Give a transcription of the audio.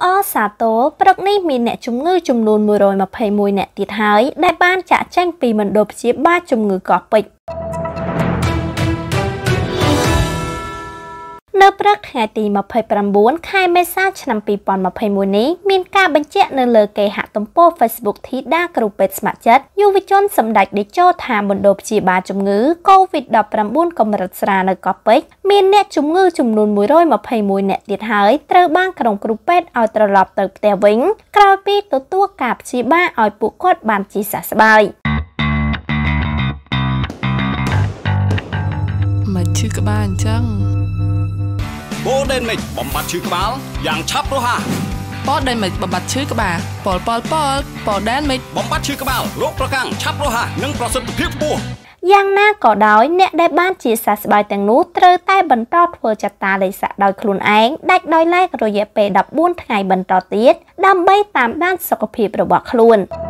អសាទរព្រឹកនេះមានអ្នកជំងឺចំនួន121អ្នកទៀតហើយដែលបានចាក់ចែងពីមណ្ឌលព្យាបាលជំងឺកោះពេជ្រនៅព្រឹកថ្ងៃទី29ខែមេសាឆ្នាំ2021នេះមានការបញ្ជាក់នៅលើគេហទំព័រ Facebook ធីតាគ្រូពេទ្យស្ម័គ្រចិត្តយុវជនសម្ដេចតេជោថាមណ្ឌលព្យាបាលជំងឺ COVID-19 កម្រិតស្រាលនៅកោះពេជ្រមានអ្នកជំងឺចំនួន121អ្នកទៀតហើយត្រូវបានក្រុមគ្រូពេទ្យឲ្យត្រឡប់ទៅផ្ទះវិញក្រោយពីទទួលការព្យាបាលឲ្យពួកគាត់បានជាសះស្បើយមកឈឺក្បាលអញ្ចឹងបូដេនមិចបំបត្តិឈឺក្បាលយ៉ាងឆាប់រហ័សប៉ដេនមិចបំបត្តិឈឺក្បាលប៉ដេនមិចបំបត្តិឈឺក្បាលរោគប្រកាំងឆាប់រហ័សនិងប្រសិទ្ធភាពខ្ពស់យ៉ាងណាក៏ដោយអ្នកដែលបានជាសះស្បើយទាំងនោះត្រូវតែបន្តធ្វើចតាលេខសាក់ដោយខ្លួនឯងដាច់ដោយឡែករយៈពេល14ថ្ងៃបន្តទៀតដើម្បីតាមដានសុខភាពរបស់ខ្លួន។